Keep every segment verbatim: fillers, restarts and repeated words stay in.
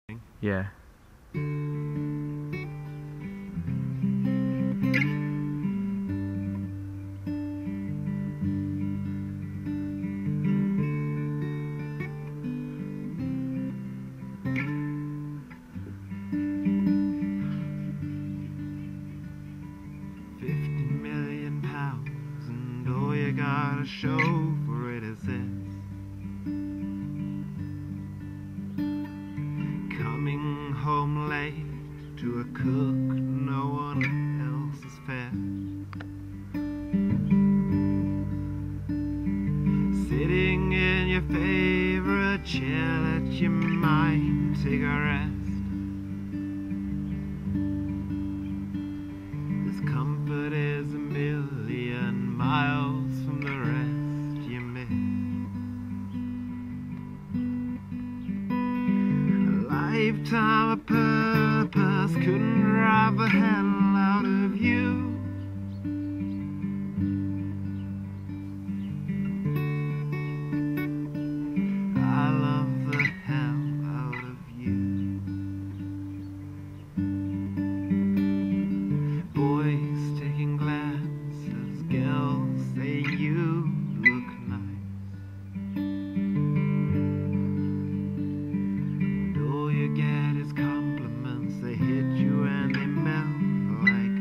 Yeah. Fifty million pounds, and all you gotta show for it is this: coming home late to a cook no one else is fed, sitting in your favorite chair, let your mind take a rest. This comfort is a million miles from the rest you miss. A lifetime of purpose couldn't drive the hell out of you. I love the hell out of you. Boys taking glances, girls saying you look nice, and all you get is compliments. They hit you and they melt like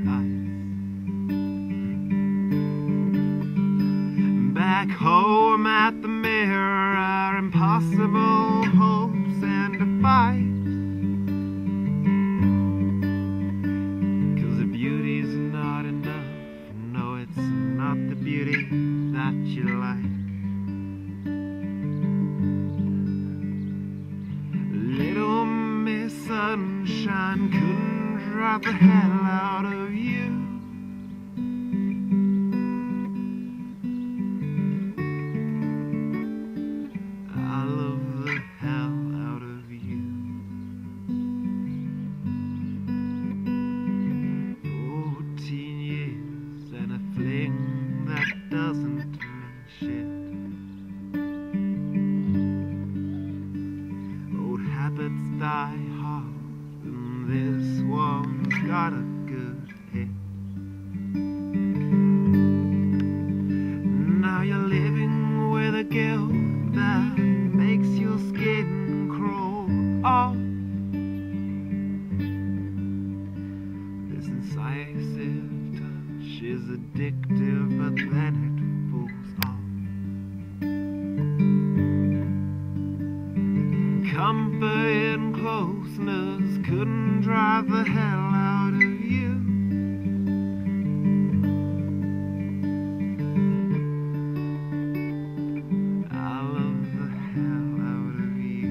ice. Back home at the mirror are impossible hopes and a fight, 'cause the beauty's not enough. No, it's not the beauty that you like. Little Miss Sunshine couldn't drive the hell out of you. I love the hell out of you. Fourteen years and a fling that doesn't mean shit. Old habits die hard, and this one's got a good hit. Now you're living with a guilt that makes your skin crawl off. This incisive touch is addictive, but then it falls off. Comfort in closeness couldn't drive the hell out of you. I love the hell out of you.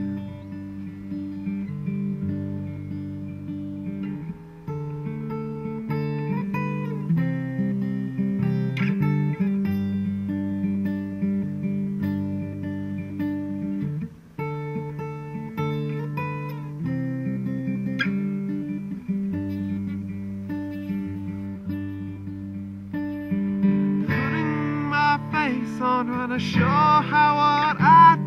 Putting my face on, trying to show how what I